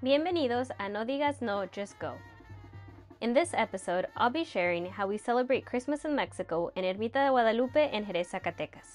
Bienvenidos a No Digas No, Just Go. In this episode, I'll be sharing how we celebrate Christmas in Mexico in Ermita de Guadalupe and Jerez, Zacatecas.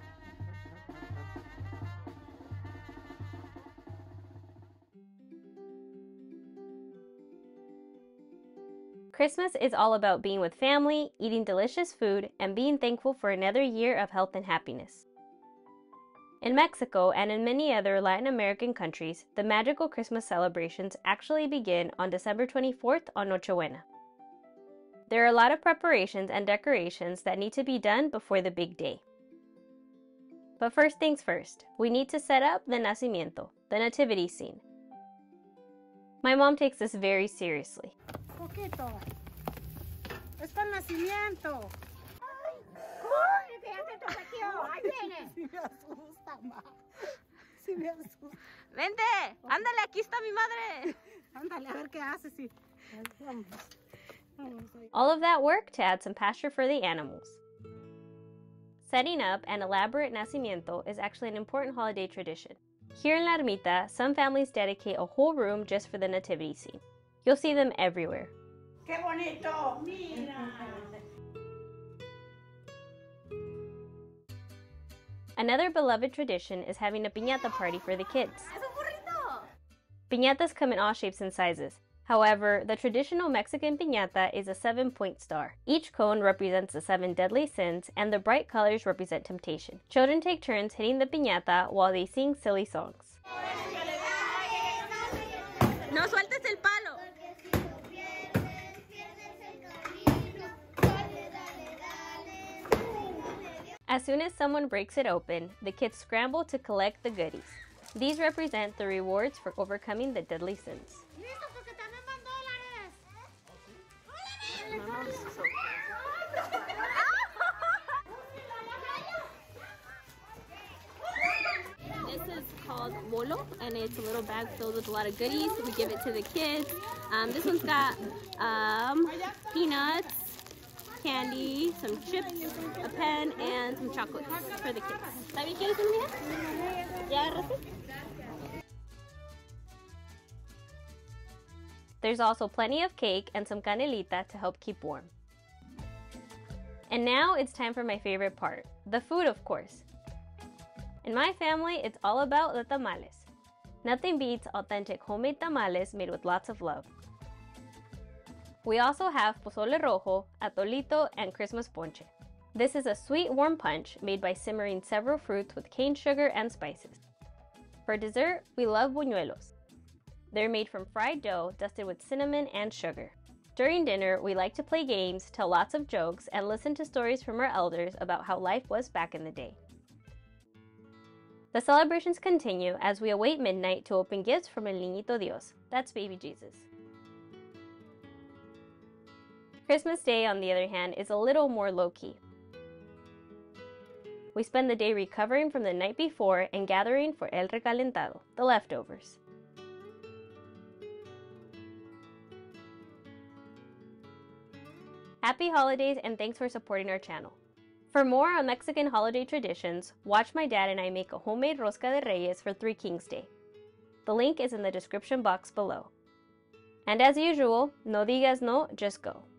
Christmas is all about being with family, eating delicious food, and being thankful for another year of health and happiness. In Mexico and in many other Latin American countries, the magical Christmas celebrations actually begin on December 24th on Nochebuena. There are a lot of preparations and decorations that need to be done before the big day. But first things first, we need to set up the nacimiento, the nativity scene. My mom takes this very seriously. Poquito. Es para nacimiento. Sí me asusta, ma. Sí me asusta. Vente, ándale, aquí está mi madre. Ándale, a ver qué hace, sí. Vamos. All of that work to add some pasture for the animals. Setting up an elaborate nacimiento is actually an important holiday tradition. Here in La Ermita, some families dedicate a whole room just for the nativity scene. You'll see them everywhere. ¡Qué bonito! Mira. Another beloved tradition is having a piñata party for the kids. Piñatas come in all shapes and sizes. However, the traditional Mexican piñata is a 7-point star. Each cone represents the 7 deadly sins, and the bright colors represent temptation. Children take turns hitting the piñata while they sing silly songs. No sueltes el palo. As soon as someone breaks it open, the kids scramble to collect the goodies. These represent the rewards for overcoming the deadly sins. This is called bolo, and it's a little bag filled with a lot of goodies. We give it to the kids. This one's got peanuts, candy, some chips, a pen, and some chocolates for the kids. ¿También quieres una, mija? ¿Ya agarraste? There's also plenty of cake and some canelita to help keep warm. And now it's time for my favorite part, the food, of course. In my family, it's all about the tamales. Nothing beats authentic homemade tamales made with lots of love. We also have pozole rojo, atolito, and Christmas ponche. This is a sweet warm punch made by simmering several fruits with cane sugar and spices. For dessert, we love buñuelos. They're made from fried dough dusted with cinnamon and sugar. During dinner, we like to play games, tell lots of jokes, and listen to stories from our elders about how life was back in the day. The celebrations continue as we await midnight to open gifts from El Niñito Dios. That's baby Jesus. Christmas Day, on the other hand, is a little more low-key. We spend the day recovering from the night before and gathering for El Recalentado, the leftovers. Happy holidays, and thanks for supporting our channel. For more on Mexican holiday traditions, watch my dad and I make a homemade Rosca de Reyes for Three Kings Day. The link is in the description box below. And as usual, no digas no, just go.